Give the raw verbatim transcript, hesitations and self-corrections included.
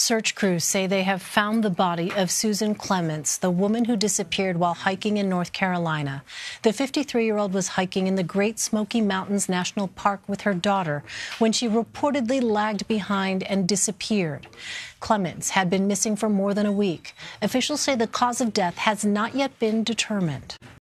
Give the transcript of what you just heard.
Search crews say they have found the body of Susan Clements, the woman who disappeared while hiking in North Carolina. The fifty-three-year-old was hiking in the Great Smoky Mountains National Park with her daughter when she reportedly lagged behind and disappeared. Clements had been missing for more than a week. Officials say the cause of death has not yet been determined.